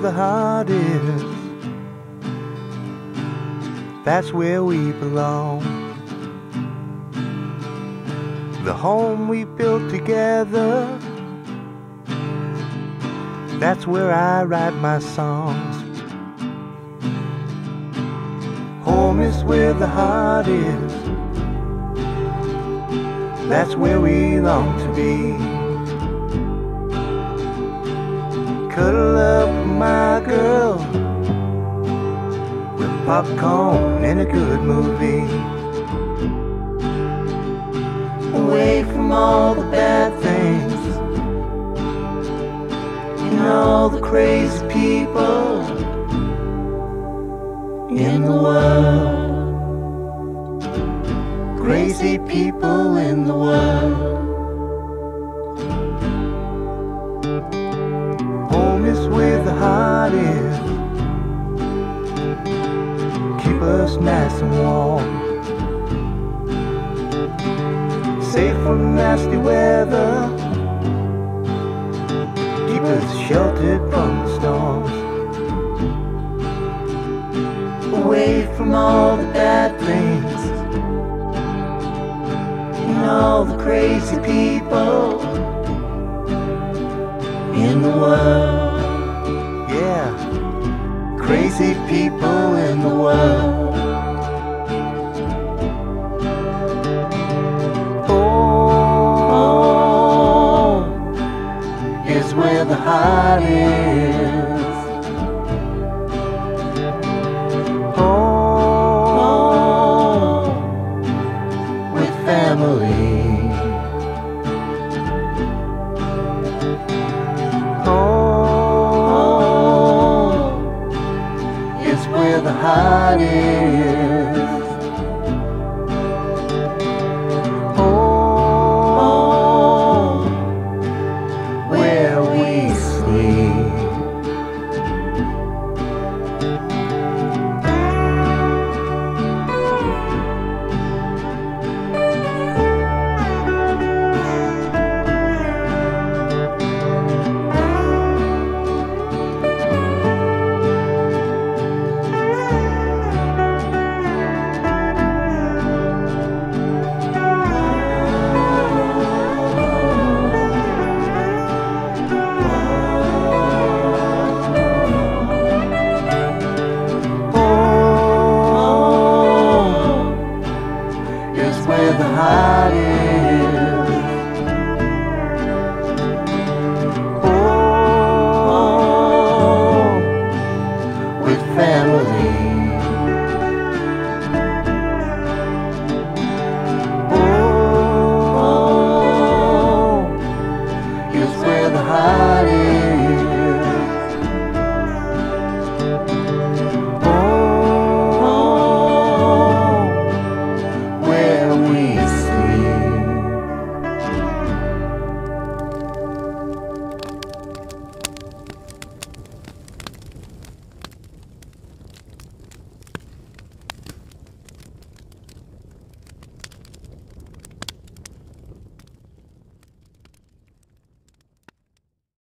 the heart is. That's where we belong. The home we built together. That's where I write my songs. Home is where the heart is. That's where we long to be. Cuddle up, my girl, with popcorn and a good movie. Away from all the bad things and all the crazy people in the world. Crazy people in the world. Home is where the heart is. Keep us nice and warm. Safe from nasty weather. Keep us sheltered from the storms. Away from all the bad things and all the crazy people in the world. Yeah, crazy people in the world. Home is where the heart is. Home is where the heart is. Home, where we sleep.